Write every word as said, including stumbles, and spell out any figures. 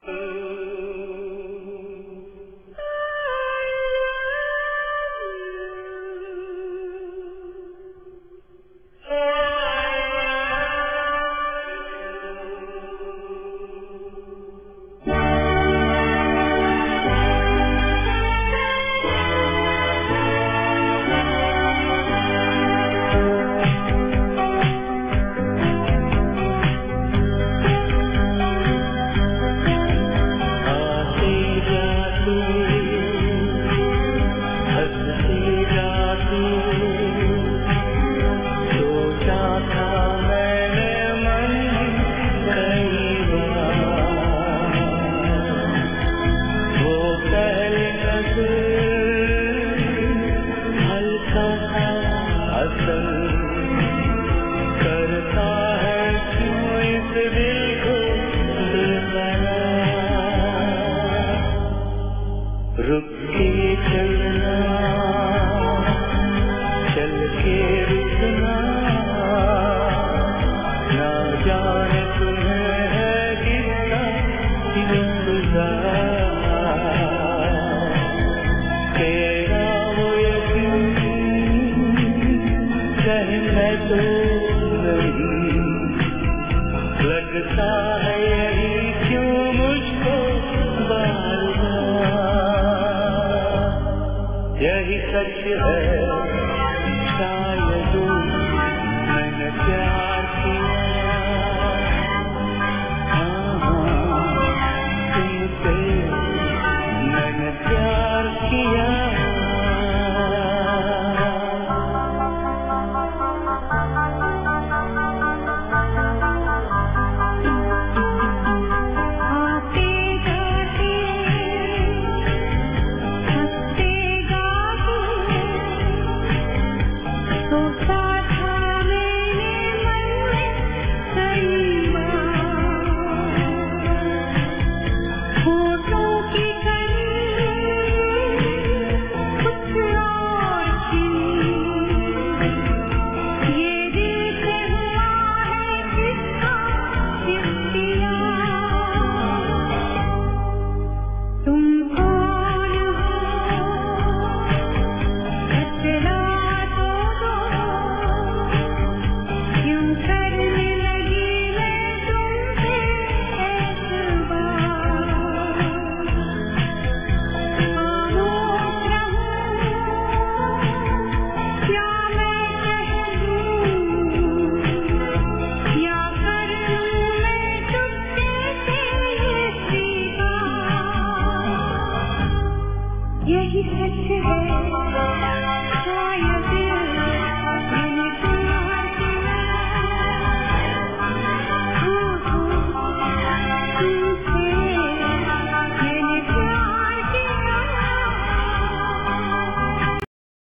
रुक के चलना, चल के रुकना, ना जाने तुम्हें है कितना इंतजार। तेरा वो यकीन कहने तो नहीं, लगता है यही क्यों मुझको बार यही सच है, शायद मैंने प्यार किया, हाँ हाँ तुमसे मैंने प्यार किया। यही सच है, शायद